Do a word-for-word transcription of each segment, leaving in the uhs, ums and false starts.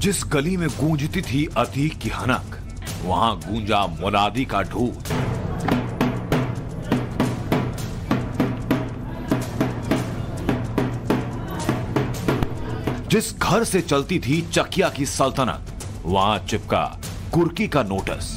जिस गली में गूंजती थी अतीक की हनक, वहां गूंजा मुनादी का ढोल। जिस घर से चलती थी चकिया की सल्तनत, वहां चिपका कुर्की का नोटिस।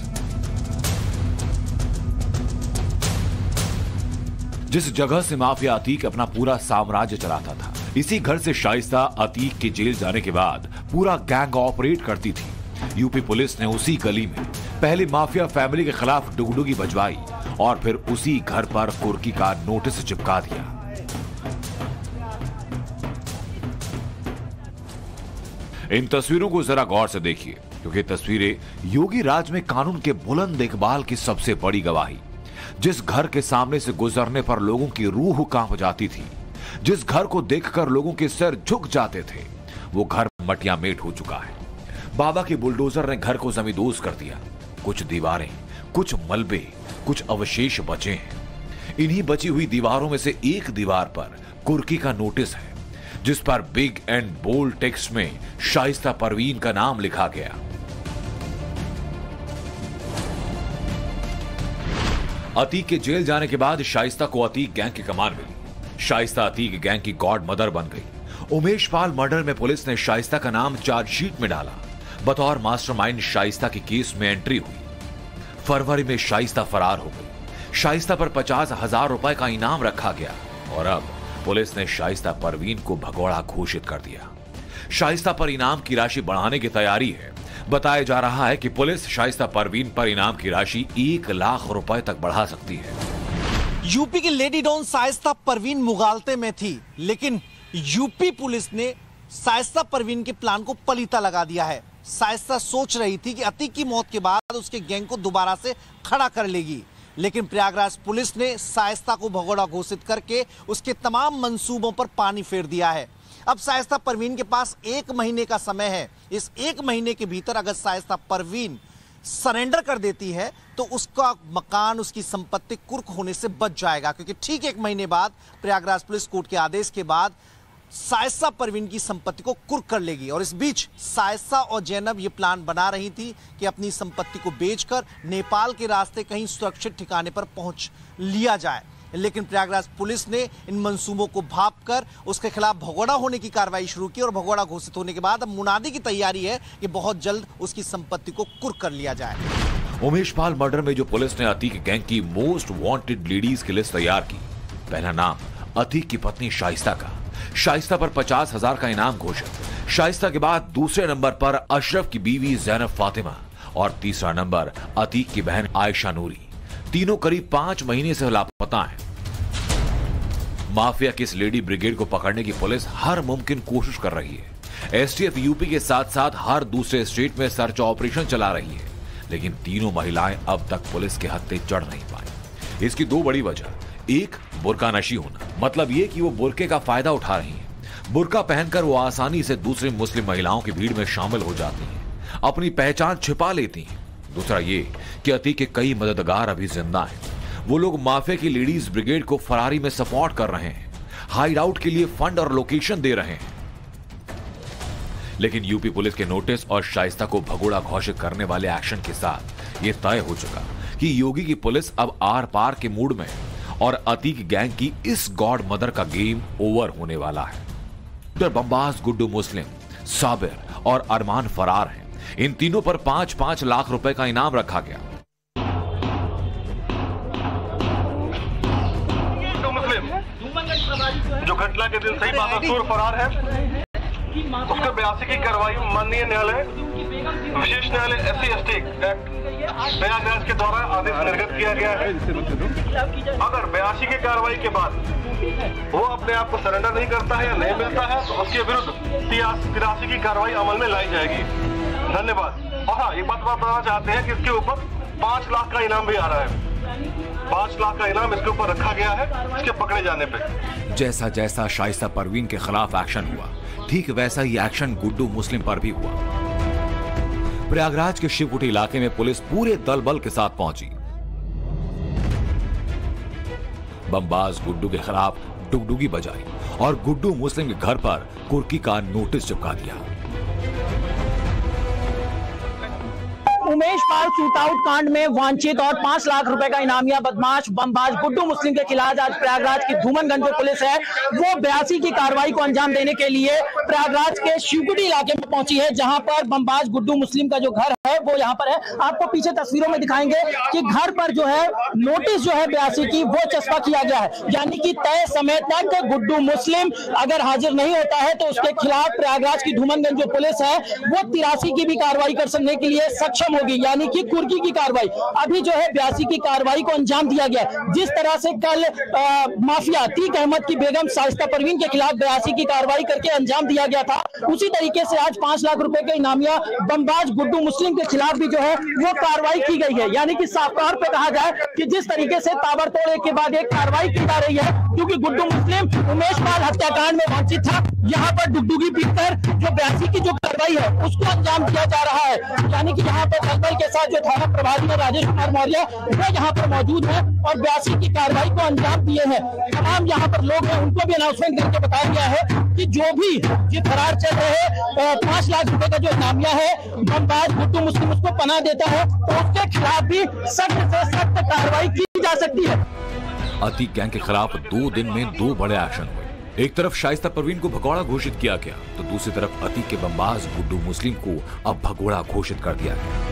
जिस जगह से माफिया अतीक अपना पूरा साम्राज्य चलाता था, इसी घर से शाइस्ता अतीक के जेल जाने के बाद पूरा गैंग ऑपरेट करती थी। यूपी पुलिस ने उसी गली में पहले माफिया फैमिली के खिलाफ डुगडुगी बजवाई और फिर उसी घर पर कुर्की का नोटिस चिपका दिया। इन तस्वीरों को जरा गौर से देखिए, क्योंकि तस्वीरें योगी राज में कानून के बुलंद इकबाल की सबसे बड़ी गवाही। जिस घर के सामने से गुजरने पर लोगों की रूह कांप जाती थी, जिस घर को देखकर लोगों के सिर झुक जाते थे, वो घर मटिया मेट हो चुका है। बाबा के बुलडोजर ने घर को जमींदोज कर दिया। कुछ दीवारें, कुछ मलबे, कुछ अवशेष बचे हैं। इन्हीं बची हुई दीवारों में से एक दीवार पर कुर्की का नोटिस है, जिस पर बिग एंड बोल्ड टेक्स्ट में शाइस्ता परवीन का नाम लिखा गया। अतीक के जेल जाने के बाद शाइस्ता को अतीक गैंग की कमान मिली। शाइस्ता अतीक गैंग की गॉड मदर बन गई। उमेश पाल मर्डर में पुलिस ने शाइस्ता का नाम चार्जशीट में डाला। बतौर मास्टरमाइंड शाइस्ता की केस में एंट्री हुई। फरवरी में शाइस्ता फरार हो गई। शाइस्ता पर पचास हजार रुपए का इनाम रखा गया और अब पुलिस ने शाइस्ता परवीन को भगोड़ा घोषित कर दिया। शाइस्ता पर इनाम की राशि बढ़ाने की तैयारी है। बताया जा रहा है कि पुलिस शाइस्ता परवीन पर इनाम की राशि एक लाख रुपए तक बढ़ा सकती है। यूपी की लेडी डॉन शाइस्ता परवीन मुगालते में थी, लेकिन यूपी पुलिस ने शाइस्ता परवीन के प्लान को पलीता लगा दिया है। शाइस्ता सोच रही थी कि अतीक की मौत के बाद उसके गैंग को दोबारा से खड़ा कर लेगी, लेकिन प्रयागराज पुलिस ने शाइस्ता को भगोड़ा घोषित करके उसके तमाम मंसूबों पर पानी फेर दिया है। अब शाइस्ता परवीन के पास एक महीने का समय है। इस एक महीने के भीतर अगर शाइस्ता परवीन सरेंडर कर देती है तो उसका मकान, उसकी संपत्ति कुर्क होने से बच जाएगा, क्योंकि ठीक एक महीने बाद प्रयागराज पुलिस कोर्ट के आदेश के बाद शाइस्ता परवीन की संपत्ति को कुर्क कर लेगी। और इस बीच शाइस्ता और जैनब ये प्लान बना रही थी कि अपनी संपत्ति को बेचकर नेपाल के रास्ते कहीं सुरक्षित ठिकाने पर पहुंच लिया जाए, लेकिन प्रयागराज पुलिस ने इन मंसूबों को भांपकर उसके खिलाफ भगोड़ा होने की कार्रवाई शुरू की और भगोड़ा घोषित होने के बाद अब मुनादी की तैयारी है कि बहुत जल्द उसकी संपत्ति को कुर्क कर लिया जाए। उमेश पाल मर्डर में जो पुलिस ने अतीक गैंग की मोस्ट वांटेड लेडीज की लिस्ट तैयार की, पहला नाम अतीक की पत्नी शाइस्ता का। शाइस्ता पर पचास हजार का इनाम घोषित। शाइस्ता के बाद दूसरे नंबर पर अशरफ की बीवी जैनब फातिमा और तीसरा नंबर अतीक की बहन आयशा नूरी। तीनों करीब पांच महीने से लापता हैं। माफिया की इस लेडी ब्रिगेड को पकड़ने की पुलिस हर मुमकिन कोशिश कर रही है। एसटीएफ यूपी के साथ साथ हर दूसरे स्टेट में सर्च ऑपरेशन चला रही है, लेकिन तीनों महिलाएं अब तक पुलिस के हत्थे चढ़ नहीं पाई। इसकी दो बड़ी वजह, एक बुर्का नशी होना, मतलब ये कि वो बुर्के का फायदा उठा रही हैं। बुर्का पहनकर वो आसानी से दूसरी मुस्लिम महिलाओं की भीड़ में शामिल हो जाती हैं, अपनी पहचान छिपा लेती हैं। दूसरा ये कि अतीक के कई मददगार अभी जिंदा हैं। वो लोग माफिया की लेडीज ब्रिगेड को फरारी में सपोर्ट कर रहे हैं, हाइड आउट के लिए फंड और लोकेशन दे रहे हैं। लेकिन यूपी पुलिस के नोटिस और शाइस्ता को भगोड़ा घोषित करने वाले एक्शन के साथ ये तय हो चुका कि योगी की पुलिस अब आर पार के मूड में है और अतीक गैंग की इस गॉड मदर का गेम ओवर होने वाला है। बम्बास, गुड्डू मुस्लिम, साबिर और अरमान फरार हैं। इन तीनों पर पांच पांच लाख रुपए का इनाम रखा गया। जो घटना के दिन सही बाबा फरार है, उसका बयासी की कार्रवाई माननीय न्यायालय, विशेष न्यायालय S C S T act Prayagraj के द्वारा आदेश निर्गत किया गया है। अगर बयासी की कार्रवाई के बाद वो अपने आप को सरेंडर नहीं करता है या नहीं मिलता है तो उसके विरुद्ध तिरासी की कार्रवाई अमल में लाई जाएगी। धन्यवाद। और हाँ, एक बात बताना चाहते हैं कि इसके ऊपर पांच लाख का इनाम भी आ रहा है। पांच लाख का इनाम इसके ऊपर रखा गया है इसके पकड़े जाने पे। जैसा जैसा शाइस्ता परवीन के खिलाफ एक्शन हुआ, ठीक वैसा ही एक्शन गुड्डू मुस्लिम पर भी हुआ। प्रयागराज के शिवकुटी इलाके में पुलिस पूरे दल बल के साथ पहुंची। बमबाज गुड्डू के खिलाफ डुगडुगी बजाई और गुड्डू मुस्लिम के घर पर कुर्की का नोटिस चिपका दिया। उमेश पाल शूटआउट कांड में वांछित और पांच लाख रुपए का इनामिया बदमाश बमबाज गुड्डू मुस्लिम के खिलाफ आज प्रयागराज की धूमनगंज जो पुलिस है वो बयासी की कार्रवाई को अंजाम देने के लिए प्रयागराज के शिवकुटी इलाके में पहुंची है, जहां पर बमबाज गुड्डू मुस्लिम का जो घर है वो यहाँ पर है। आपको पीछे तस्वीरों में दिखाएंगे कि घर पर जो है नोटिस जो है बयासी की वो चस्पा किया गया है, यानी कि तय समय तक गुड्डू मुस्लिम अगर हाजिर नहीं होता है तो उसके खिलाफ प्रयागराज की धूमनगंज जो पुलिस है वो तिरासी की भी कार्रवाई कर सकने के लिए सक्षम होगी, यानी कि कुर्की की कार्रवाई। अभी जो है बयासी की कार्रवाई को अंजाम दिया गया। जिस तरह से कल आ, माफिया अतीक अहमद की बेगम शाइस्ता परवीन के खिलाफ बयासी की कार्रवाई करके अंजाम दिया गया था, उसी तरीके से आज पांच लाख रुपए के इनामिया बमबाज गुड्डू मुस्लिम के खिलाफ भी जो है वो कार्रवाई की गई है। यानी कि साफ तौर पे कहा जाए कि जिस तरीके से ताबड़तोड़ एक के बाद एक कार्रवाई की जा रही है, क्योंकि गुड्डू मुस्लिम उमेश पाल हत्याकांड में वांछित था, यहाँ पर डुगडुगी पीटकर जो बयासी की जो कार्रवाई है उसको अंजाम दिया जा रहा है। यानी कि यहाँ पर दलबल के साथ जो थाना प्रभारी है राजेश कुमार मौर्य वो यहाँ पर मौजूद है और बयासी की कार्रवाई को अंजाम दिए हैं। तमाम यहाँ पर लोग हैं उनको भी अनाउंसमेंट करके बताया गया है कि जो भी ये फरार चल रहे पांच लाख रुपए का जो इनामिया है बमबाज गुड्डू मुस्लिम उसको पनाह देता है तो उसके खिलाफ भी सख्त से सख्त कार्रवाई की जा सकती है। अतीक गैंग के खिलाफ दो दिन में दो बड़े एक्शन हुए। एक तरफ शाइस्ता परवीन को भगोड़ा घोषित किया गया तो दूसरी तरफ अतीक के बमबाज गुड्डू मुस्लिम को अब भगोड़ा घोषित कर दिया गया।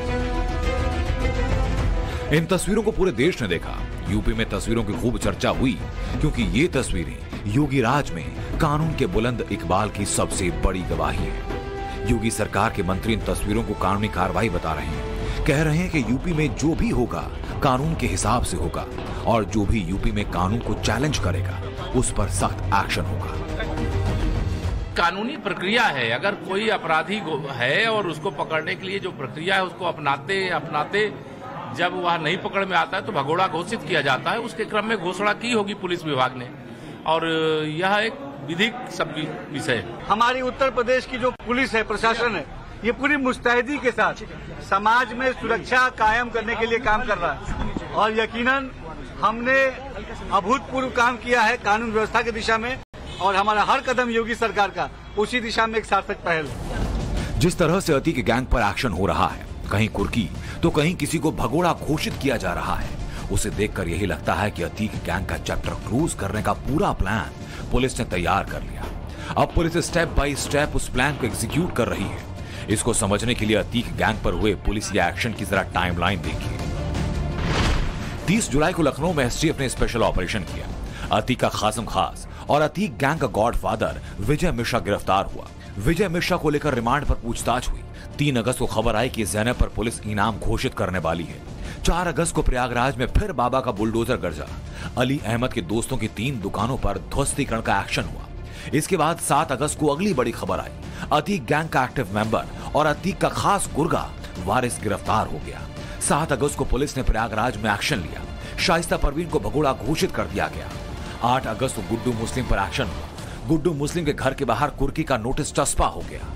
इन तस्वीरों को पूरे देश ने देखा। यूपी में तस्वीरों की खूब चर्चा हुई क्योंकि ये तस्वीरें योगी राज में कानून के बुलंद इकबाल की सबसे बड़ी गवाही है। योगी सरकार के मंत्री इन तस्वीरों को कानूनी कार्रवाई बता रहे हैं। कह रहे हैं कि यूपी में जो भी होगा कानून के हिसाब से होगा और जो भी यूपी में कानून को चैलेंज करेगा उस पर सख्त एक्शन होगा। कानूनी प्रक्रिया है, अगर कोई अपराधी है और उसको पकड़ने के लिए जो प्रक्रिया है उसको अपनाते अपनाते जब वह नहीं पकड़ में आता है तो भगोड़ा घोषित किया जाता है। उसके क्रम में घोषणा की होगी पुलिस विभाग ने और यह एक विधिक सब विषय है। हमारी उत्तर प्रदेश की जो पुलिस है, प्रशासन है, ये पूरी मुस्तैदी के साथ समाज में सुरक्षा कायम करने के लिए काम कर रहा है और यकीनन हमने अभूतपूर्व काम किया है कानून व्यवस्था की दिशा में और हमारा हर कदम योगी सरकार का उसी दिशा में एक सार्थक पहल। जिस तरह से अतीक गैंग पर एक्शन हो रहा है, कहीं कुर्की तो कहीं किसी को भगोड़ा घोषित किया जा रहा है, उसे देखकर यही लगता है कि अतीक गैंग का चैप्टर क्लोज करने का पूरा प्लान पुलिस ने तैयार कर लिया। अब पुलिस स्टेप बाय स्टेप उस प्लान को एग्जीक्यूट कर रही है। इसको समझने के लिए अतीक गैंग पर हुए पुलिस एक्शन की जरा टाइमलाइन देखिए। तीस जुलाई को लखनऊ में एसटीएफ ने स्पेशल ऑपरेशन किया। अतीक का खासम खास और अतीक गैंग का गॉडफादर विजय मिश्रा गिरफ्तार हुआ। विजय मिश्रा को लेकर रिमांड पर पूछताछ हुई। तीन अगस्त को खबर आई कि ज़ैनब पर पुलिस इनाम घोषित करने वाली है। चार अगस्त को प्रयागराज में फिर बाबा का बुलडोजर गरजा। अली अहमद के दोस्तों की तीन दुकानों पर ध्वस्तीकरण का एक्शन हुआ। इसके बाद सात अगस्त को अगली बड़ी खबर आई। अतीक गैंग का एक्टिव मेंबर और अतीक का खास गुर्गा वारिस गिरफ्तार हो गया। सात अगस्त को पुलिस ने प्रयागराज में एक्शन लिया। शाइस्ता परवीन को भगोड़ा घोषित कर दिया गया। आठ अगस्त को गुड्डू मुस्लिम पर एक्शन हुआ। गुड्डू मुस्लिम के घर के बाहर कुर्की का नोटिस चस्पा हो गया।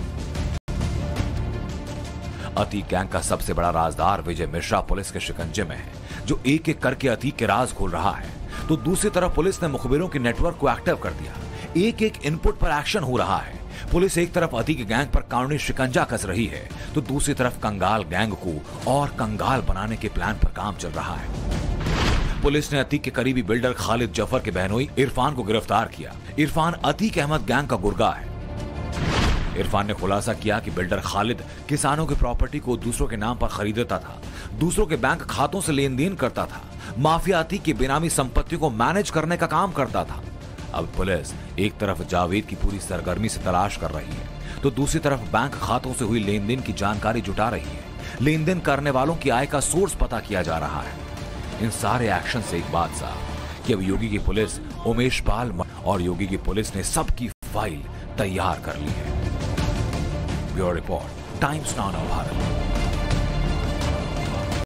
अतीक गैंग का सबसे बड़ा राजदार विजय मिश्रा पुलिस के शिकंजे में है, जो एक एक करके अतीक के राज खोल रहा है। तो दूसरी तरफ पुलिस ने मुखबिरों के नेटवर्क को एक्टिव कर दिया। एक एक इनपुट पर एक्शन हो रहा है। पुलिस एक तरफ अतीक गैंग पर कानूनी शिकंजा कस रही है तो दूसरी तरफ कंगाल गैंग को और कंगाल बनाने के प्लान पर काम चल रहा है। पुलिस ने अतीक के करीबी बिल्डर खालिद जफर के बहनोई इरफान को गिरफ्तार किया। इरफान अतीक अहमद गैंग का गुर्गा है। इरफान ने खुलासा किया कि बिल्डर खालिद किसानों की प्रॉपर्टी को दूसरों के नाम पर खरीदता था, दूसरों के बैंक खातों से लेन देन करता था, माफिया अतीक की बेनामी संपत्ति को मैनेज करने का काम करता था। अब पुलिस एक तरफ जावेद की पूरी सरगर्मी से तलाश कर रही है तो दूसरी तरफ बैंक खातों से हुई लेन देन की जानकारी जुटा रही है। लेन देन करने वालों की आय का सोर्स पता किया जा रहा है। इन सारे एक्शन से एक बात साफ कि अब योगी की पुलिस उमेश पाल और योगी की पुलिस ने सबकी फाइल तैयार कर ली है। Bureau report, Times Now Bharat.